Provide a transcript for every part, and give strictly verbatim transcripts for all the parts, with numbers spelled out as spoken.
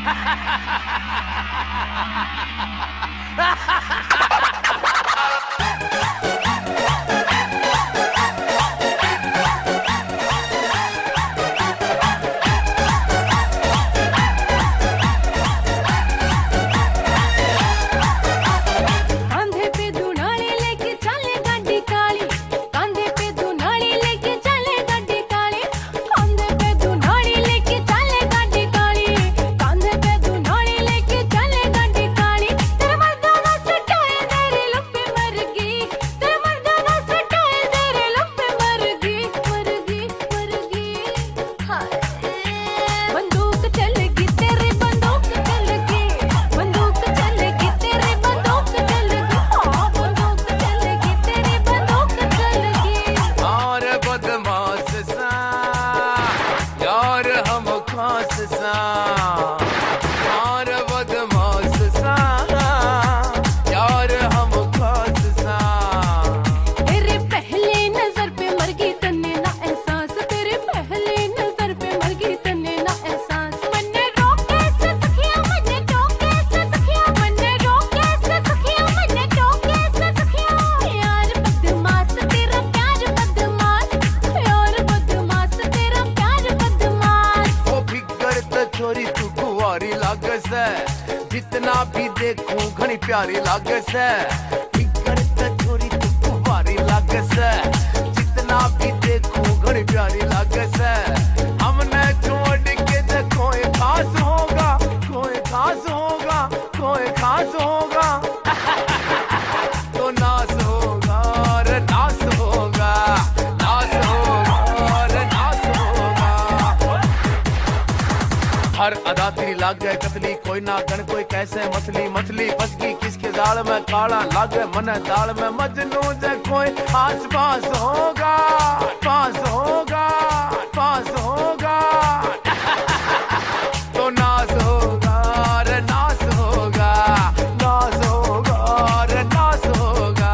जितना भी देखूं घनी प्यारी लागे से, फिकर ते छोरी तू कुंवारी लागे से, जितना भी देखूं घनी प्यारी लागे से। हमने छोड़ के जे कोई खास होगा, कोई खास होगा, कोई खास होगा तो नास होगा रे नास होगा, नास होगा रे नास होगा। हर अदा तेरी लाग गए कतली, कोई ना गन कोई कैसे मछली, मछली फंस गई किसके जाल में, काला लागे मन दाल में। मजनू जे कोई आस पास होगा, पास होगा, पास होगा तो नास होगा रे नास होगा, नास होगा रे नास होगा।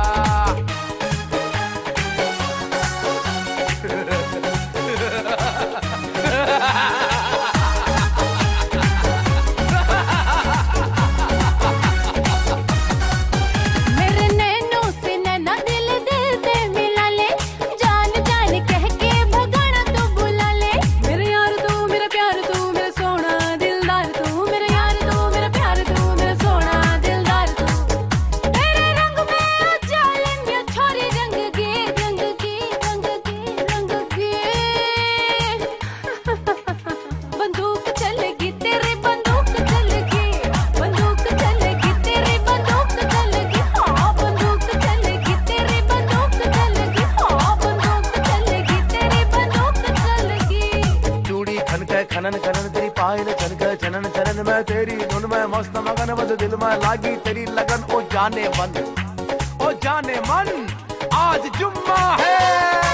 खनन खनन तेरी पायल चन गए चनन चनन में, तेरी धुन में मस्त मगन बस दिल में लागी तेरी लगन। ओ जाने मन, ओ जाने मन आज जुम्मा है।